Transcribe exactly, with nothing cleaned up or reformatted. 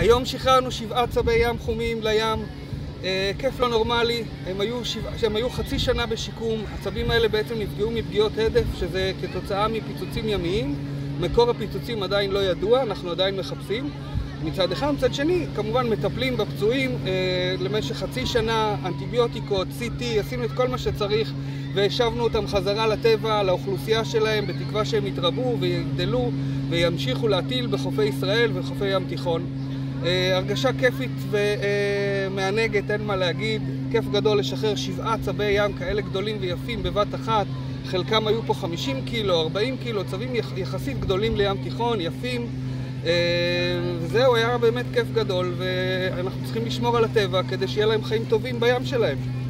היום שחררנו שבעה צבי ים חומים לים, כיף לא נורמלי. הם היו, שבע, הם היו חצי שנה בשיקום. הצבים האלה בעצם נפגעו מפגיעות הדף, שזה כתוצאה מפיצוצים ימיים. מקור הפיצוצים עדיין לא ידוע, אנחנו עדיין מחפשים. מצד אחד, מצד שני, כמובן מטפלים בפצועים אה, למשך חצי שנה, אנטיביוטיקות, סי טי, עשינו את כל מה שצריך והשבנו אותם חזרה לטבע, לאוכלוסייה שלהם, בתקווה שהם יתרבו ויגדלו וימשיכו להטיל בחופי ישראל וחופי ים תיכון. אה, הרגשה כיפית ומענגת, אין מה להגיד. כיף גדול לשחרר שבעה צבי ים כאלה גדולים ויפים בבת אחת. חלקם היו פה חמישים קילו, ארבעים קילו, צבים יחסית גדולים לים תיכון, יפים. וזהו, היה באמת כיף גדול, ואנחנו צריכים לשמור על הטבע כדי שיהיה להם חיים טובים בים שלהם.